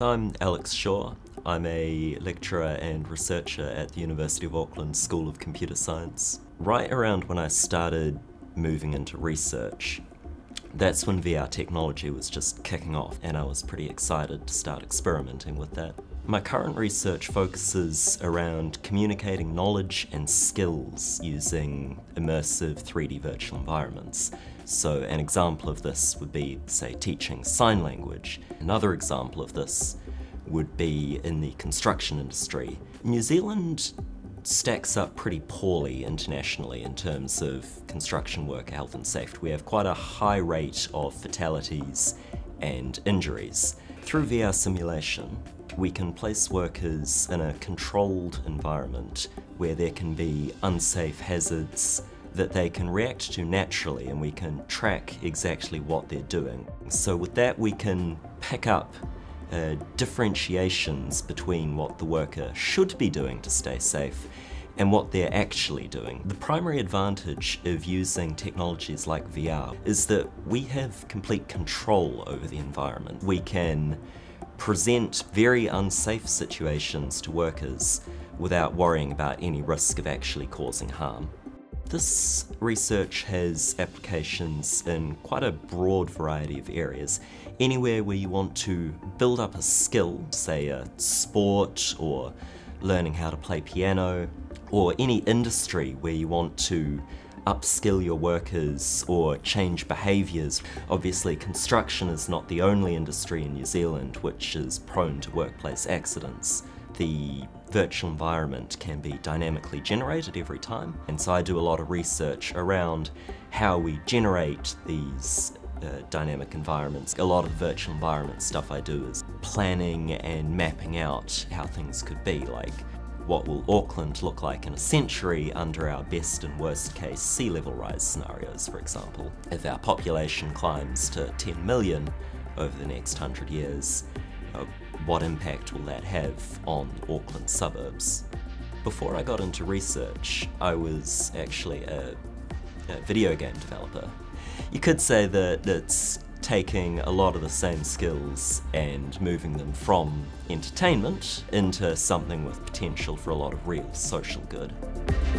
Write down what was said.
I'm Alex Shaw. I'm a lecturer and researcher at the University of Auckland School of Computer Science. Right around when I started moving into research, that's when VR technology was just kicking off, and I was pretty excited to start experimenting with that. My current research focuses around communicating knowledge and skills using immersive 3D virtual environments. So an example of this would be, say, teaching sign language. Another example of this would be in the construction industry. New Zealand stacks up pretty poorly internationally in terms of construction worker health and safety. We have quite a high rate of fatalities and injuries. Through VR simulation, we can place workers in a controlled environment where there can be unsafe hazards that they can react to naturally, and we can track exactly what they're doing. So with that, we can pick up differentiations between what the worker should be doing to stay safe and what they're actually doing. The primary advantage of using technologies like VR is that we have complete control over the environment. We can present very unsafe situations to workers without worrying about any risk of actually causing harm. This research has applications in quite a broad variety of areas. Anywhere where you want to build up a skill, say a sport or learning how to play piano, or any industry where you want to upskill your workers or change behaviours. Obviously, construction is not the only industry in New Zealand which is prone to workplace accidents. The virtual environment can be dynamically generated every time, and so I do a lot of research around how we generate these dynamic environments. A lot of virtual environment stuff I do is planning and mapping out how things could be, like what will Auckland look like in a century under our best and worst case sea level rise scenarios, for example. If our population climbs to 10 million over the next 100 years, what impact will that have on Auckland suburbs? Before I got into research, I was actually a video game developer. You could say that it's taking a lot of the same skills and moving them from entertainment into something with potential for a lot of real social good.